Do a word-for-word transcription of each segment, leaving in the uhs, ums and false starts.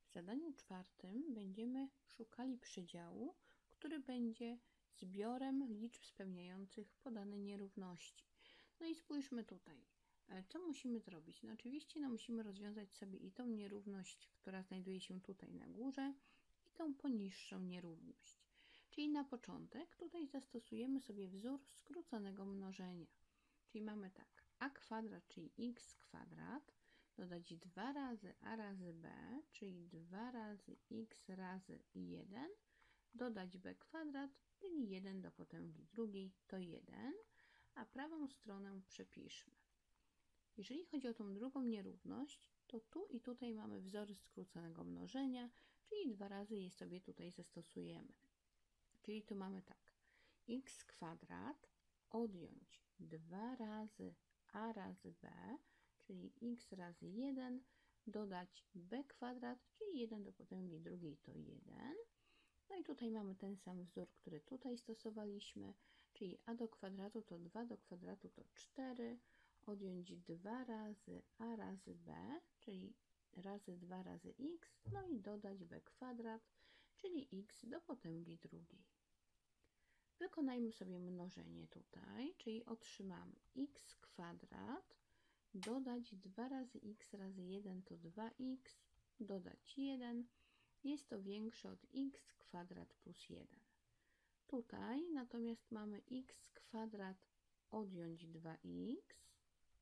W zadaniu czwartym będziemy szukali przedziału, który będzie zbiorem liczb spełniających podane nierówności. No i spójrzmy tutaj. Co musimy zrobić? No oczywiście no musimy rozwiązać sobie i tą nierówność, która znajduje się tutaj na górze, i tą poniższą nierówność. Czyli na początek tutaj zastosujemy sobie wzór skróconego mnożenia. Czyli mamy tak, a kwadrat, czyli x kwadrat, dodać dwa razy a razy b, czyli dwa razy x razy jeden, dodać b kwadrat, czyli jeden do potęgi drugiej, to jeden, a prawą stronę przepiszmy. Jeżeli chodzi o tą drugą nierówność, to tu i tutaj mamy wzory skróconego mnożenia, czyli dwa razy je sobie tutaj zastosujemy. Czyli tu mamy tak, x kwadrat odjąć dwa razy a razy b, czyli x razy jeden, dodać b kwadrat, czyli jeden do potęgi drugiej to jeden. No i tutaj mamy ten sam wzór, który tutaj stosowaliśmy, czyli a do kwadratu to dwa do kwadratu to cztery, odjąć dwa razy a razy b, czyli razy dwa razy x, no i dodać b kwadrat, czyli x do potęgi drugiej. Wykonajmy sobie mnożenie tutaj, czyli otrzymamy x kwadrat, dodać dwa razy x razy jeden to dwa x, dodać jeden, jest to większe od x kwadrat plus jeden. Tutaj natomiast mamy x kwadrat odjąć dwa x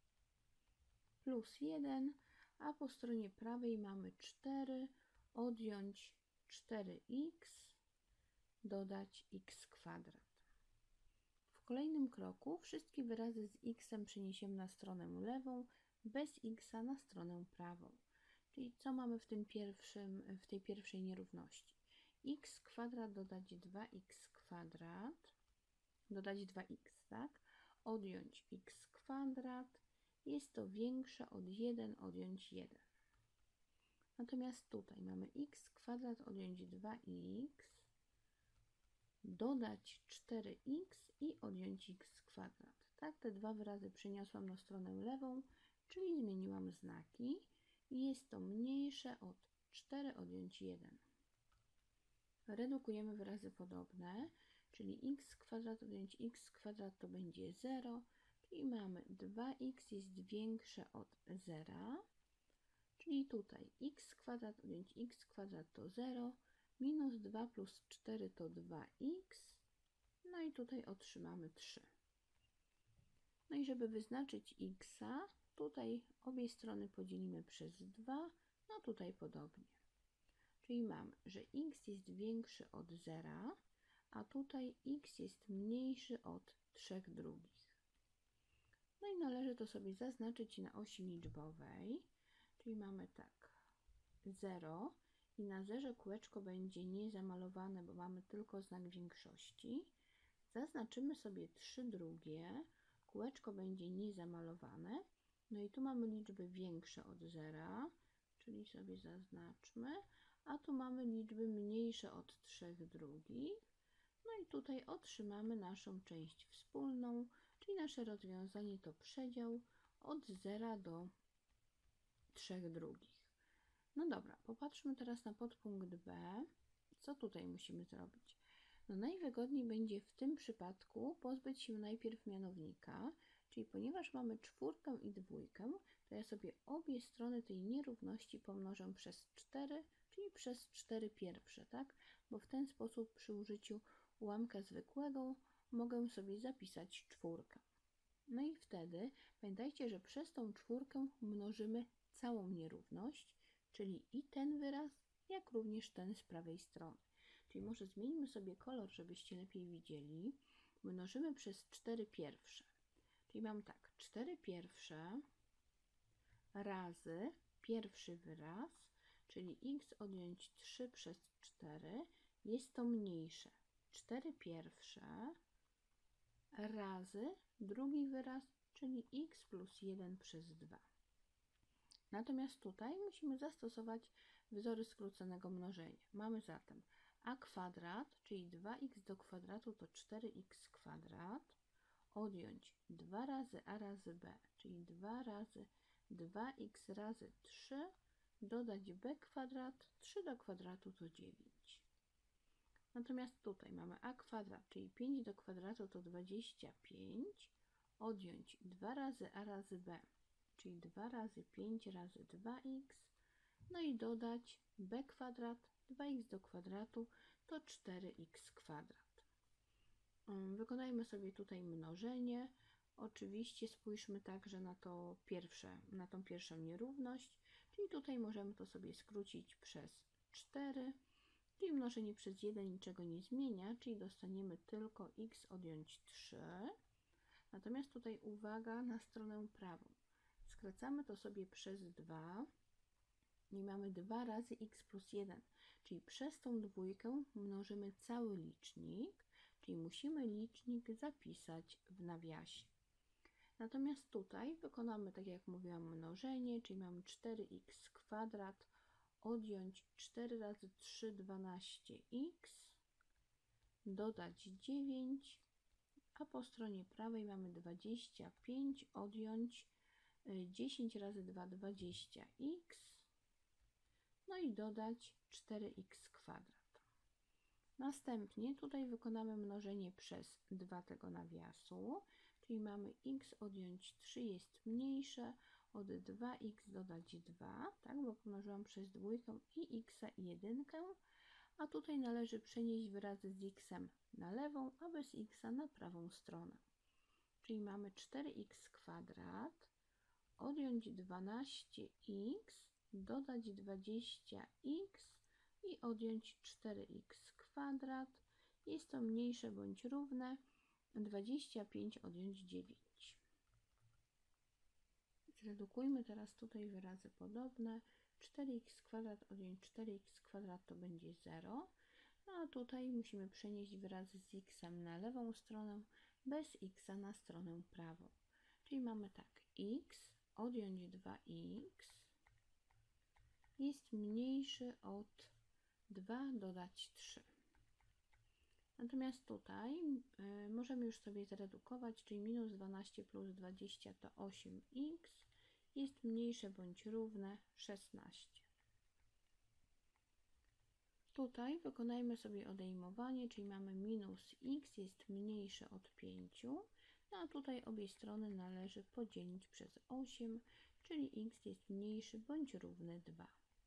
plus jeden, a po stronie prawej mamy cztery odjąć cztery x, dodać x kwadrat. W kolejnym kroku wszystkie wyrazy z x przeniesiemy na stronę lewą, bez x na stronę prawą. Czyli co mamy w tym pierwszym, w tej pierwszej nierówności? X kwadrat dodać dwa x kwadrat, dodać dwa x, tak? Odjąć x kwadrat, jest to większe od jeden odjąć jeden. Natomiast tutaj mamy x kwadrat odjąć dwa x, dodać cztery x i odjąć x kwadrat. Tak, te dwa wyrazy przeniosłam na stronę lewą, czyli zmieniłam znaki i jest to mniejsze od cztery odjąć jeden. Redukujemy wyrazy podobne, czyli x kwadrat odjąć x kwadrat to będzie zero, czyli mamy dwa x jest większe od zera, czyli tutaj x kwadrat odjąć x kwadrat to zero, minus dwa plus cztery to dwa x, no i tutaj otrzymamy trzy. No i żeby wyznaczyć x, tutaj obie strony podzielimy przez dwa, no tutaj podobnie. Czyli mamy, że x jest większy od zera, a tutaj x jest mniejszy od trzech drugich. No i należy to sobie zaznaczyć na osi liczbowej, czyli mamy tak, zero i na zerze kółeczko będzie niezamalowane, bo mamy tylko znak większości. Zaznaczymy sobie trzy drugie, kółeczko będzie niezamalowane, no i tu mamy liczby większe od zera, czyli sobie zaznaczmy, a tu mamy liczby mniejsze od trzech drugich, no i tutaj otrzymamy naszą część wspólną, czyli nasze rozwiązanie to przedział od zera do trzech drugich. No dobra, popatrzmy teraz na podpunkt B. Co tutaj musimy zrobić? No najwygodniej będzie w tym przypadku pozbyć się najpierw mianownika, czyli ponieważ mamy czwórkę i dwójkę, to ja sobie obie strony tej nierówności pomnożę przez cztery, czyli przez cztery pierwsze, tak? Bo w ten sposób przy użyciu ułamka zwykłego mogę sobie zapisać czwórkę. No i wtedy pamiętajcie, że przez tą czwórkę mnożymy całą nierówność, czyli i ten wyraz, jak również ten z prawej strony. Czyli może zmieńmy sobie kolor, żebyście lepiej widzieli. Mnożymy przez cztery pierwsze. Czyli mam tak, cztery pierwsze razy pierwszy wyraz, czyli x odjąć trzy przez cztery, jest to mniejsze. cztery pierwsze razy drugi wyraz, czyli x plus jeden przez dwa. Natomiast tutaj musimy zastosować wzory skróconego mnożenia. Mamy zatem a kwadrat, czyli dwa x do kwadratu to cztery x kwadrat, odjąć dwa razy a razy b, czyli dwa razy dwa x razy trzy, dodać b kwadrat, trzy do kwadratu to dziewięć. Natomiast tutaj mamy a kwadrat, czyli pięć do kwadratu to dwadzieścia pięć, odjąć dwa razy a razy b, czyli dwa razy pięć razy dwa x, no i dodać b kwadrat, dwa x do kwadratu to cztery x kwadrat. Wykonajmy sobie tutaj mnożenie. Oczywiście spójrzmy także na to pierwsze, na tą pierwszą nierówność, czyli tutaj możemy to sobie skrócić przez cztery, czyli mnożenie przez jeden niczego nie zmienia, czyli dostaniemy tylko x odjąć trzy. Natomiast tutaj uwaga na stronę prawą. Skracamy to sobie przez dwa i mamy dwa razy x plus jeden, czyli przez tą dwójkę mnożymy cały licznik, czyli musimy licznik zapisać w nawiasie. Natomiast tutaj wykonamy, tak jak mówiłam, mnożenie, czyli mamy cztery x kwadrat, odjąć cztery razy trzy, dwanaście x, dodać dziewięć, a po stronie prawej mamy dwadzieścia pięć, odjąć dziesięć razy dwa, dwadzieścia x, no i dodać cztery x kwadrat. Następnie tutaj wykonamy mnożenie przez dwa tego nawiasu, czyli mamy x odjąć trzy jest mniejsze od dwa x dodać dwa, tak, bo pomnożyłam przez dwójkę i x i jedynkę, a tutaj należy przenieść wyrazy z x na lewą, a bez x na prawą stronę. Czyli mamy cztery x kwadrat, odjąć dwanaście x, dodać dwadzieścia x i odjąć cztery x kwadrat. Jest to mniejsze bądź równe dwadzieścia pięć odjąć dziewięć. Zredukujmy teraz tutaj wyrazy podobne. cztery x kwadrat odjąć cztery x kwadrat to będzie zero. No a tutaj musimy przenieść wyrazy z x na lewą stronę, bez x na stronę prawą. Czyli mamy tak, x odjąć dwa x jest mniejszy od dwa dodać trzy. Natomiast tutaj y, możemy już sobie zredukować, czyli minus dwanaście plus dwadzieścia to osiem x jest mniejsze bądź równe szesnaście. Tutaj wykonajmy sobie odejmowanie, czyli mamy minus x jest mniejsze od pięciu, no a tutaj obie strony należy podzielić przez osiem, czyli x jest mniejszy bądź równy dwa.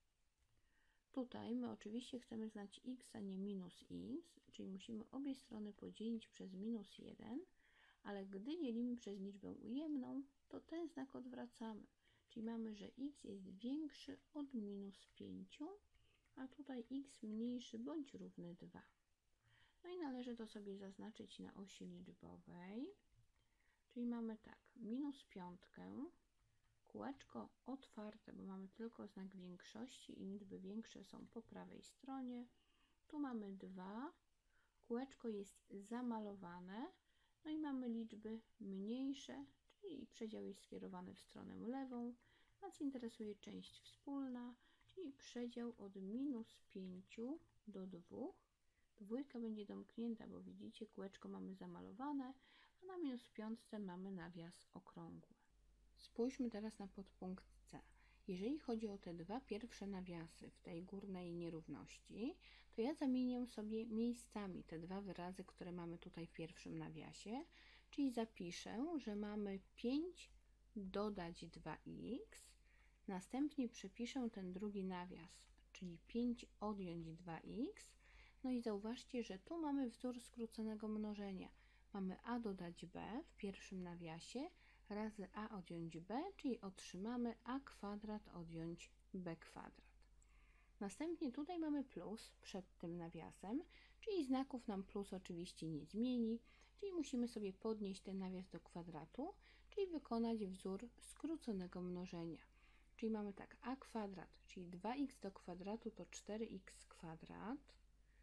Tutaj my oczywiście chcemy znać x, a nie minus x, czyli musimy obie strony podzielić przez minus jeden, ale gdy dzielimy przez liczbę ujemną, to ten znak odwracamy, czyli mamy, że x jest większy od minus pięciu, a tutaj x mniejszy bądź równy dwa. No i należy to sobie zaznaczyć na osi liczbowej, czyli mamy tak, minus piątkę, kółeczko otwarte, bo mamy tylko znak większości i liczby większe są po prawej stronie. Tu mamy dwa, kółeczko jest zamalowane, no i mamy liczby mniejsze, czyli przedział jest skierowany w stronę lewą. Nas interesuje część wspólna, czyli przedział od minus pięciu do dwóch. Dwójka będzie domknięta, bo widzicie, kółeczko mamy zamalowane, a na minus piątce mamy nawias okrągły. Spójrzmy teraz na podpunkt C. Jeżeli chodzi o te dwa pierwsze nawiasy w tej górnej nierówności, to ja zamienię sobie miejscami te dwa wyrazy, które mamy tutaj w pierwszym nawiasie, czyli zapiszę, że mamy pięć dodać dwa x, następnie przepiszę ten drugi nawias, czyli pięć odjąć dwa x, no i zauważcie, że tu mamy wzór skróconego mnożenia. Mamy a dodać b w pierwszym nawiasie, razy a odjąć b, czyli otrzymamy a kwadrat odjąć b kwadrat. Następnie tutaj mamy plus przed tym nawiasem, czyli znaków nam plus oczywiście nie zmieni, czyli musimy sobie podnieść ten nawias do kwadratu, czyli wykonać wzór skróconego mnożenia. Czyli mamy tak, a kwadrat, czyli dwa x do kwadratu to cztery x kwadrat,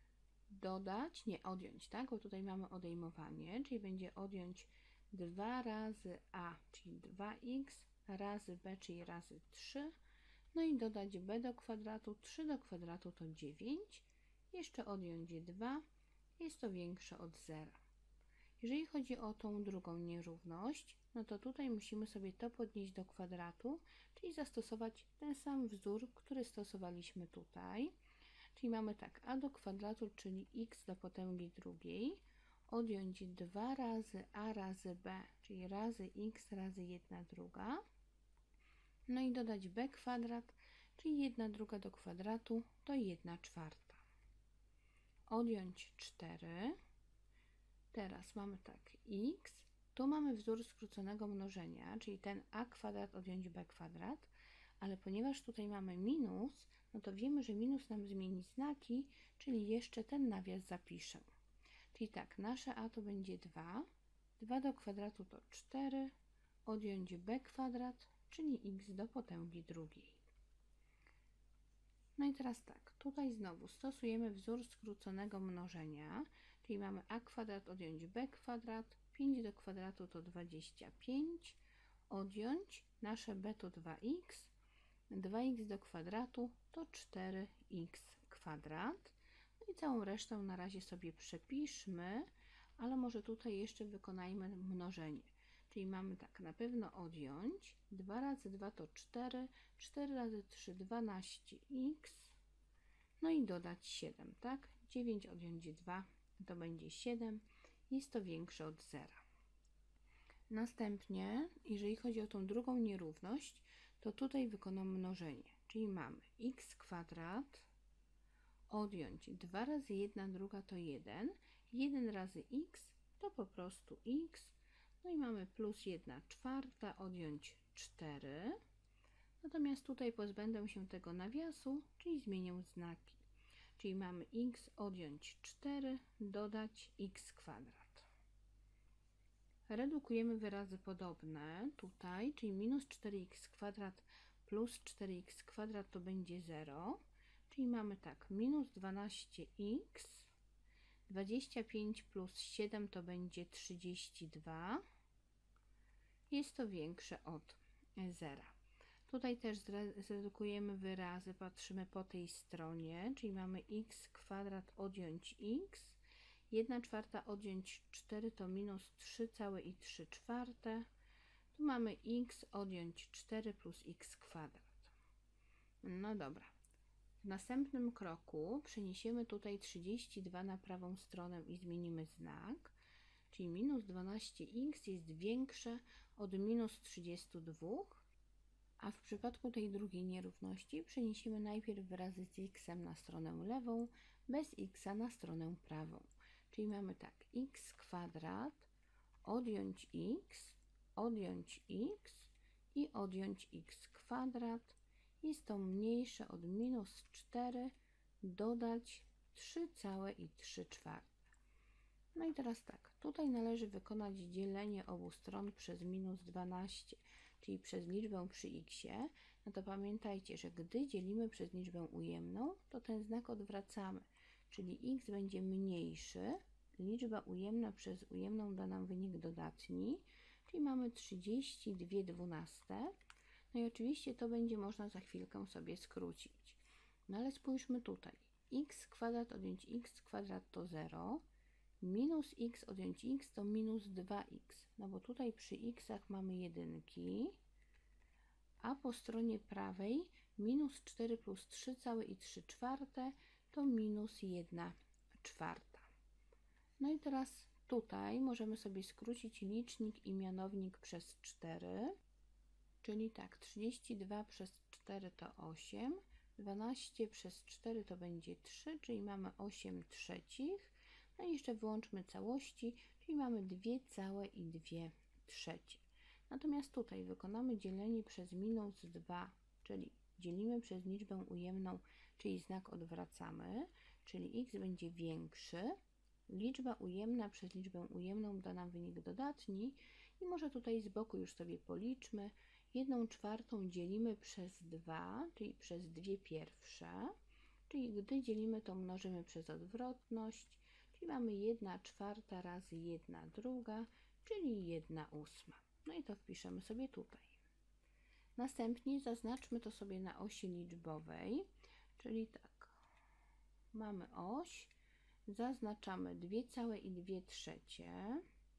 dodać, nie odjąć, tak, bo tutaj mamy odejmowanie, czyli będzie odjąć dwa razy a, czyli dwa x, razy b, czyli razy trzy, no i dodać b do kwadratu, trzy do kwadratu to dziewięć, jeszcze odjąć dwa, jest to większe od zera. Jeżeli chodzi o tą drugą nierówność, no to tutaj musimy sobie to podnieść do kwadratu, czyli zastosować ten sam wzór, który stosowaliśmy tutaj. Czyli mamy tak, a do kwadratu, czyli x do potęgi drugiej, odjąć dwa razy a razy b, czyli razy x razy jedna druga, no i dodać b kwadrat, czyli jedna druga do kwadratu to jedna czwarta. Odjąć cztery. Teraz mamy tak, x, tu mamy wzór skróconego mnożenia, czyli ten a kwadrat odjąć b kwadrat, ale ponieważ tutaj mamy minus, no to wiemy, że minus nam zmieni znaki, czyli jeszcze ten nawias zapiszę. Czyli tak, nasze a to będzie dwa, dwa do kwadratu to cztery, odjąć b kwadrat, czyli x do potęgi drugiej. No i teraz tak, tutaj znowu stosujemy wzór skróconego mnożenia, czyli mamy a kwadrat odjąć b kwadrat, pięć do kwadratu to dwadzieścia pięć, odjąć nasze b to dwa x, dwa x do kwadratu to cztery x kwadrat. No i całą resztę na razie sobie przepiszmy, ale może tutaj jeszcze wykonajmy mnożenie. Czyli mamy tak, na pewno odjąć, dwa razy dwa to cztery, cztery razy trzy dwanaście x, no i dodać siedem, tak? dziewięć odjąć dwa to będzie siedem, jest to większe od zera. Następnie, jeżeli chodzi o tą drugą nierówność, to tutaj wykonam mnożenie, czyli mamy x kwadrat odjąć dwa razy jedna druga to jeden, jeden razy x to po prostu x, no i mamy plus jedna czwarta odjąć cztery, natomiast tutaj pozbędę się tego nawiasu, czyli zmienię znaki, czyli mamy x odjąć cztery, dodać x kwadrat. Redukujemy wyrazy podobne tutaj, czyli minus cztery x kwadrat plus cztery x kwadrat to będzie zero, czyli mamy tak, minus dwanaście x, dwadzieścia pięć plus siedem to będzie trzydzieści dwa, jest to większe od zera. Tutaj też zredukujemy wyrazy, patrzymy po tej stronie, czyli mamy x kwadrat odjąć x, jedna czwarta odjąć cztery to minus trzy całe i trzy czwarte, tu mamy x odjąć cztery plus x kwadrat. No dobra. W następnym kroku przeniesiemy tutaj trzydzieści dwa na prawą stronę i zmienimy znak, czyli minus dwanaście x jest większe od minus trzydzieści dwa, a w przypadku tej drugiej nierówności przeniesiemy najpierw wyrazy z x na stronę lewą, bez x na stronę prawą. Czyli mamy tak, x kwadrat, odjąć x, odjąć x i odjąć x kwadrat. Jest to mniejsze od minus cztery, dodać trzy całe i trzy czwarte. No i teraz tak, tutaj należy wykonać dzielenie obu stron przez minus dwanaście, czyli przez liczbę przy x-ie. No to pamiętajcie, że gdy dzielimy przez liczbę ujemną, to ten znak odwracamy, czyli x będzie mniejszy, liczba ujemna przez ujemną da nam wynik dodatni, czyli mamy trzydzieści dwie dwanaste. No i oczywiście to będzie można za chwilkę sobie skrócić. No ale spójrzmy tutaj. X kwadrat odjąć x kwadrat to zero, minus x odjąć x to minus dwa x, no bo tutaj przy x'ach mamy jedynki, a po stronie prawej minus cztery plus trzy całe i trzy czwarte to minus jedna czwarta. No i teraz tutaj możemy sobie skrócić licznik i mianownik przez cztery, czyli tak, trzydzieści dwa przez cztery to osiem, dwanaście przez cztery to będzie trzy, czyli mamy osiem trzecich. No i jeszcze wyłączmy całości, czyli mamy dwa całe i dwie trzecie. Natomiast tutaj wykonamy dzielenie przez minus dwa, czyli dzielimy przez liczbę ujemną, czyli znak odwracamy, czyli x będzie większy. Liczba ujemna przez liczbę ujemną da nam wynik dodatni i może tutaj z boku już sobie policzmy. jedną czwartą dzielimy przez dwa, czyli przez dwie pierwsze, czyli gdy dzielimy to mnożymy przez odwrotność, czyli mamy jedna czwarta razy jedna druga, czyli jedna ósma. No i to wpiszemy sobie tutaj. Następnie zaznaczmy to sobie na osi liczbowej, czyli tak, mamy oś, zaznaczamy dwa całe i dwie trzecie,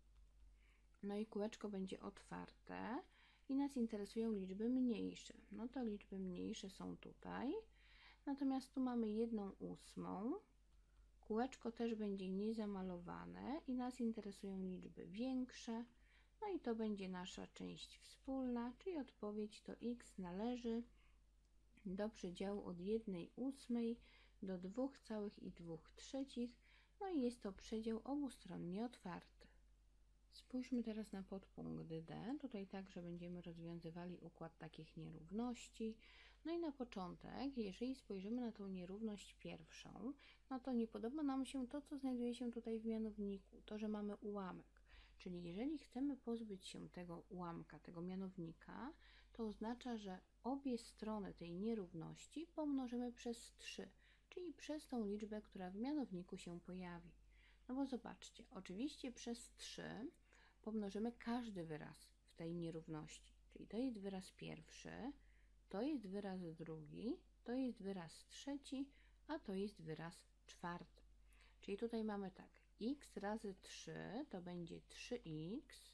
No i kółeczko będzie otwarte i nas interesują liczby mniejsze. No to liczby mniejsze są tutaj. Natomiast tu mamy jedną ósmą. Kółeczko też będzie niezamalowane i nas interesują liczby większe. No i to będzie nasza część wspólna, czyli odpowiedź to x należy do przedziału od jednej ósmej do dwóch całych i dwóch trzecich. No i jest to przedział obustronnie otwarty. Spójrzmy teraz na podpunkt D. Tutaj także będziemy rozwiązywali układ takich nierówności. No i na początek, jeżeli spojrzymy na tą nierówność pierwszą, no to nie podoba nam się to, co znajduje się tutaj w mianowniku, to, że mamy ułamek. Czyli jeżeli chcemy pozbyć się tego ułamka, tego mianownika, to oznacza, że obie strony tej nierówności pomnożymy przez trzy, czyli przez tą liczbę, która w mianowniku się pojawi. No bo zobaczcie, oczywiście przez trzy pomnożymy każdy wyraz w tej nierówności, czyli to jest wyraz pierwszy, to jest wyraz drugi, to jest wyraz trzeci, a to jest wyraz czwarty. Czyli tutaj mamy tak, x razy trzy to będzie trzy x,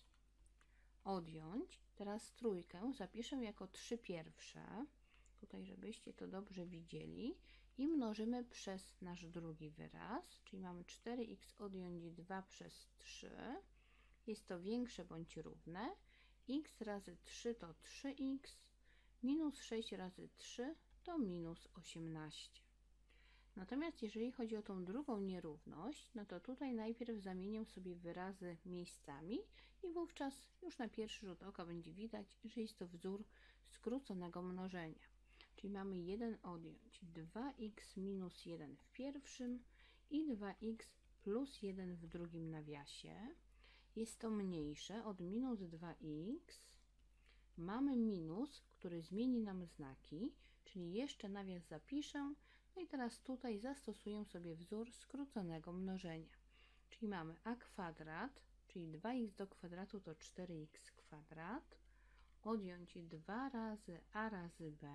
odjąć, teraz trójkę zapiszę jako trzy pierwsze, tutaj żebyście to dobrze widzieli, i mnożymy przez nasz drugi wyraz, czyli mamy cztery x odjąć dwa przez trzy, jest to większe bądź równe, x razy trzy to trzy x, minus sześć razy trzy to minus osiemnaście. Natomiast jeżeli chodzi o tą drugą nierówność, no to tutaj najpierw zamienię sobie wyrazy miejscami i wówczas już na pierwszy rzut oka będzie widać, że jest to wzór skróconego mnożenia. Czyli mamy jeden odjąć dwa x minus jeden w pierwszym i dwa x plus jeden w drugim nawiasie. Jest to mniejsze od minus dwa x. Mamy minus, który zmieni nam znaki, czyli jeszcze nawias zapiszę. No i teraz tutaj zastosuję sobie wzór skróconego mnożenia. Czyli mamy a kwadrat, czyli dwa x do kwadratu to cztery x kwadrat, odjąć dwa razy a razy b,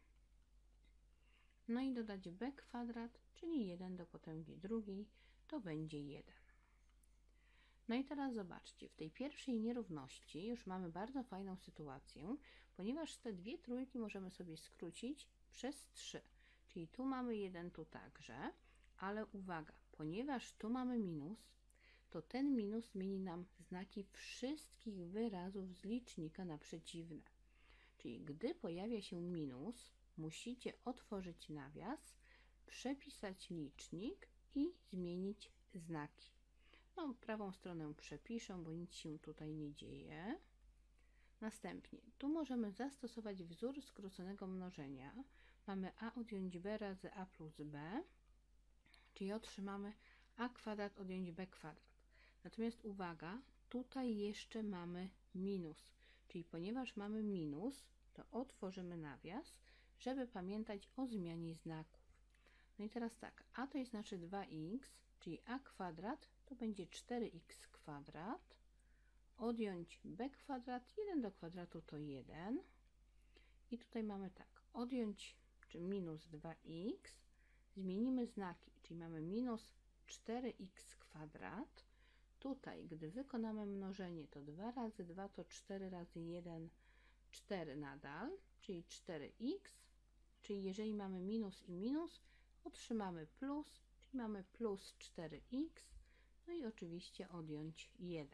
no i dodać b kwadrat, czyli jeden do potęgi drugiej, to będzie jeden. No i teraz zobaczcie, w tej pierwszej nierówności już mamy bardzo fajną sytuację, ponieważ te dwie trójki możemy sobie skrócić przez trzy. Czyli tu mamy jeden, tu także, ale uwaga, ponieważ tu mamy minus, to ten minus zmieni nam znaki wszystkich wyrazów z licznika na przeciwne. Czyli gdy pojawia się minus, musicie otworzyć nawias, przepisać licznik i zmienić znaki. No, prawą stronę przepiszę, bo nic się tutaj nie dzieje. Następnie, tu możemy zastosować wzór skróconego mnożenia. Mamy a odjąć b razy a plus b, czyli otrzymamy a kwadrat odjąć b kwadrat. Natomiast uwaga, tutaj jeszcze mamy minus, czyli ponieważ mamy minus, to otworzymy nawias, żeby pamiętać o zmianie znaków. No i teraz tak, a to jest nasze dwa x, czyli a kwadrat to będzie cztery x kwadrat, odjąć b kwadrat, jeden do kwadratu to jeden. I tutaj mamy tak, odjąć, czy minus dwa x, zmienimy znaki, czyli mamy minus cztery x kwadrat. Tutaj, gdy wykonamy mnożenie, to dwa razy dwa to cztery razy jeden, cztery nadal, czyli cztery x, czyli jeżeli mamy minus i minus, otrzymamy plus, czyli mamy plus cztery x, no i oczywiście odjąć jeden.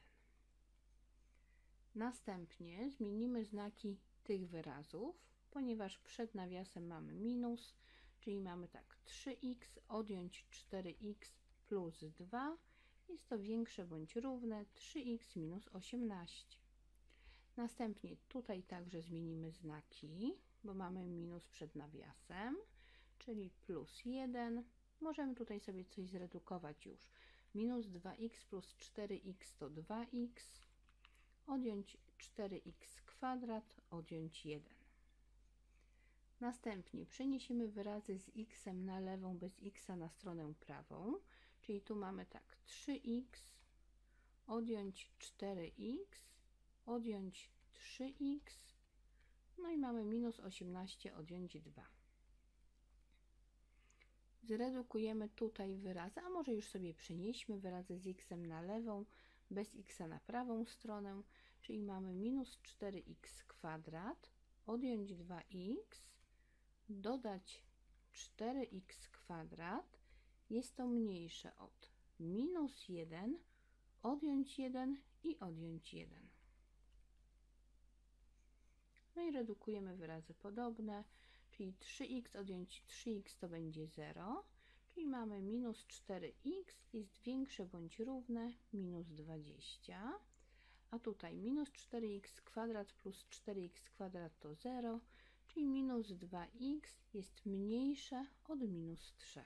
Następnie zmienimy znaki tych wyrazów, ponieważ przed nawiasem mamy minus, czyli mamy tak trzy x odjąć cztery x plus dwa, jest to większe bądź równe trzy x minus osiemnaście. Następnie tutaj także zmienimy znaki, bo mamy minus przed nawiasem, czyli plus jeden. Możemy tutaj sobie coś zredukować już. Minus dwa x plus cztery x to dwa x, odjąć cztery x kwadrat, odjąć jeden. Następnie przeniesiemy wyrazy z x na lewą bez x na stronę prawą, czyli tu mamy tak trzy x, odjąć cztery x, odjąć trzy x, no i mamy minus osiemnaście, odjąć dwa. Zredukujemy tutaj wyrazy, a może już sobie przenieśmy wyrazy z x na lewą, bez x na prawą stronę, czyli mamy minus cztery x kwadrat, odjąć dwa x, dodać cztery x kwadrat, jest to mniejsze od minus jeden, odjąć jeden i odjąć jeden. No i redukujemy wyrazy podobne, czyli trzy x odjąć trzy x to będzie zero, czyli mamy minus cztery x jest większe bądź równe minus dwadzieścia, a tutaj minus cztery x kwadrat plus cztery x kwadrat to zero, czyli minus dwa x jest mniejsze od minus trzy.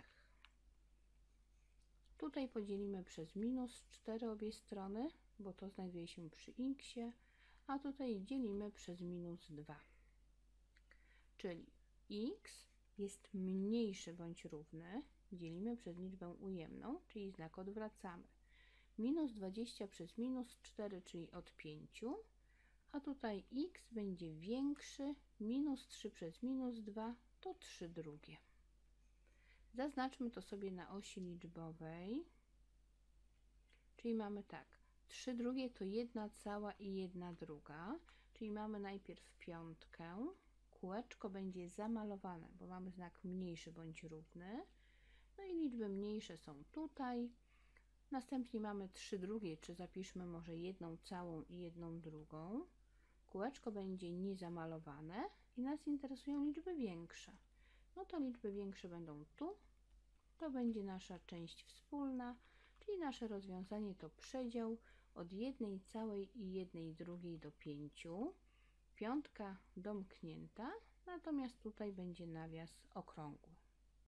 Tutaj podzielimy przez minus cztery obie strony, bo to znajduje się przy x, a tutaj dzielimy przez minus dwa. Czyli x jest mniejszy bądź równy, dzielimy przez liczbę ujemną, czyli znak odwracamy. Minus dwadzieścia przez minus cztery, czyli od pięciu, a tutaj x będzie większy, minus trzy przez minus dwa to trzy drugie. Zaznaczmy to sobie na osi liczbowej, czyli mamy tak, trzy drugie to jedna cała i jedna druga, czyli mamy najpierw piątkę, kółeczko będzie zamalowane, bo mamy znak mniejszy bądź równy, no i liczby mniejsze są tutaj, następnie mamy trzy drugie, czy zapiszmy może jedną całą i jedną drugą, kółeczko będzie niezamalowane i nas interesują liczby większe, no to liczby większe będą tu, to będzie nasza część wspólna, czyli nasze rozwiązanie to przedział od jednej całej i jednej drugiej do pięciu, piątka domknięta, natomiast tutaj będzie nawias okrągły.